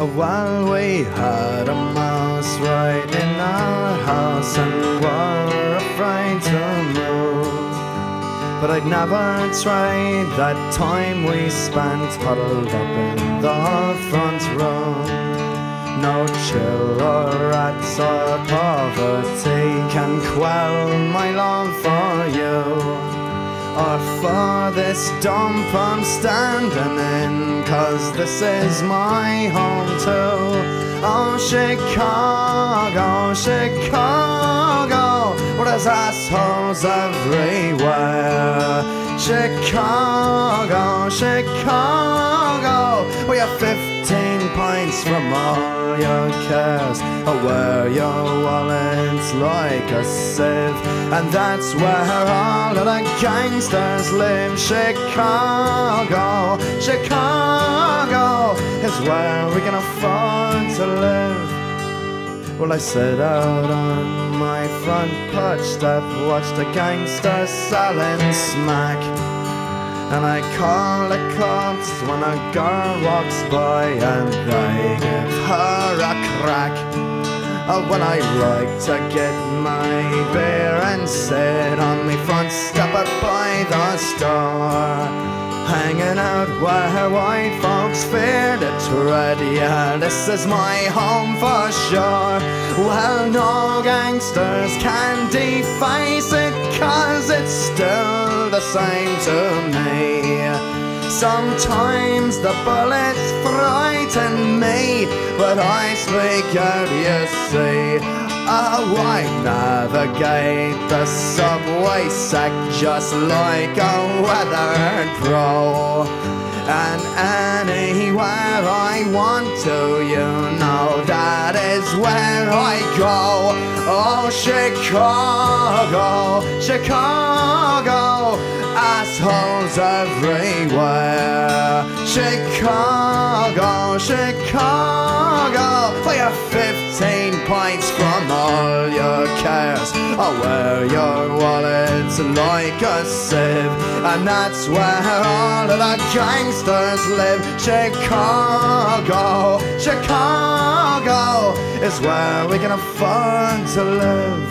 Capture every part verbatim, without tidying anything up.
Well, we had a mouse right in our house and were afraid to move. But I'd never trade that time we spent huddled up in the front room. No chill or rats or poverty can quell my love for you, or for this dump I'm standing in, 'cause this is my home too. Oh, Chicago, Chicago, where there's assholes everywhere. Chicago, Chicago, where you're fifteen pints from all your cares, or where your wallet's like a sieve, and that's where all of the gangsters live. Chicago, Chicago is where we can afford to live. Well, I sit out on my front porch step, watch the gangsters selling smack, and I call the cops when a girl walks by and I give her a crack. Oh, when I like to get my beer and sit on my front step up by the store, hanging out where white folks fear to tread. Yeah, this is my home for sure. Well, no gangsters can deface it, 'cause it's still the same to me. Sometimes the bullets frighten me, but I speak out, you see. Oh, I navigate the subway set just like a weathered pro, and anywhere I want to, you know, that is where I go. Oh, Chicago, Chicago, assholes everywhere. Chicago, Chicago, where you're fifteen pints from all your cares, or where your wallet's like a sieve, and that's where all of the gangsters live. Chicago, Chicago is where we can afford to live.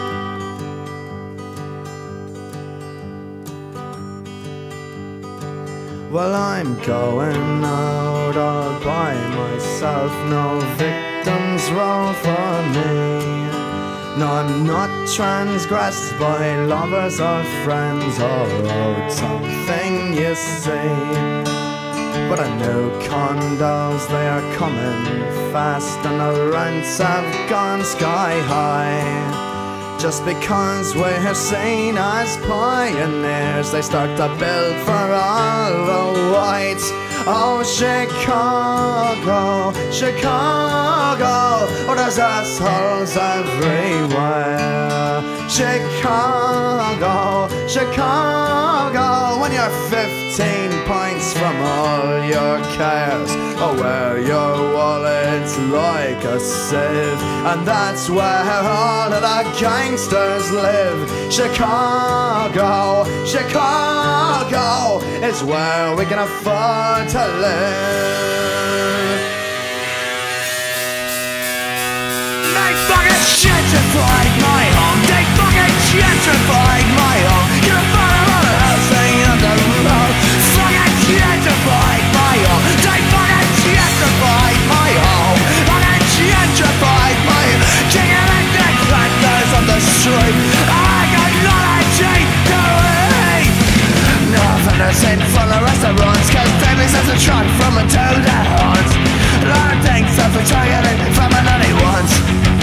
Well, I'm going out all by myself, no victims roll for me. No, I'm not transgressed by lovers or friends, or owed something, you see. But I know condos, they are coming fast, and the rents have gone sky high. Just because we're seen as pioneers, they start to build for all the whites. Oh, Chicago, Chicago, oh, there's assholes everywhere. Chicago, Chicago, when you're fifteen pints from all your cares, oh, where your wallet's like a sieve, and that's where all of the gangsters live. Chicago, Chicago is where we can afford to live. They fucking gentrified my home. They fucking gentrified my home. You're a father of a house hanging on the road. Fucking gentrified my home. They fucking gentrified my home. Fucking gentrified my home. Kicking the dead planters on the street. I got nothing to eat. Nothing to sing for the restaurants, 'cause Davies has a truck from a to the horns. Lord thanks for trying it from an only once.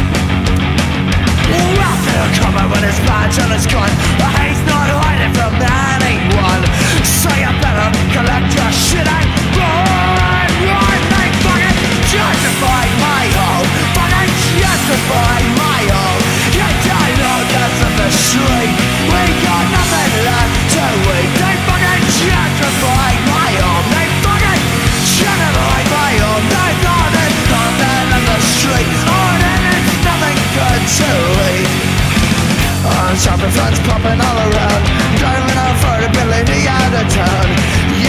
Welfare cover with his badge and his gun, but he's not hiding from anyone. So you better collect your shit and run, run. They fucking justified my home. Fucking justified my home. You don't know that's on the street. We got nothing left to eat. They fucking justified my home. They fucking justified my home. They got it nothing on the street. Oh, then it's nothing good to eat. On shopping fronts popping all around, driving affordability out of town.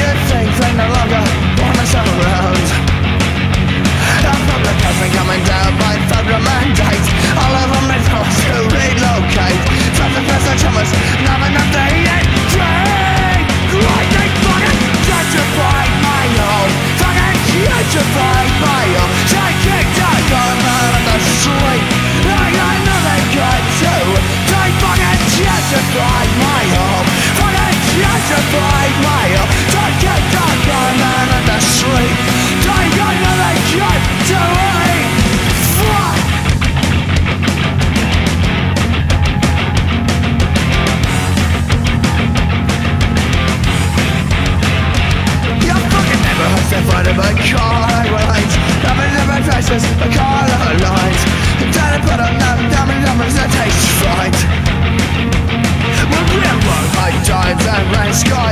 faces, the colour lines. Then I put on them dumb numbers that takes fright. Remember my times and rain sky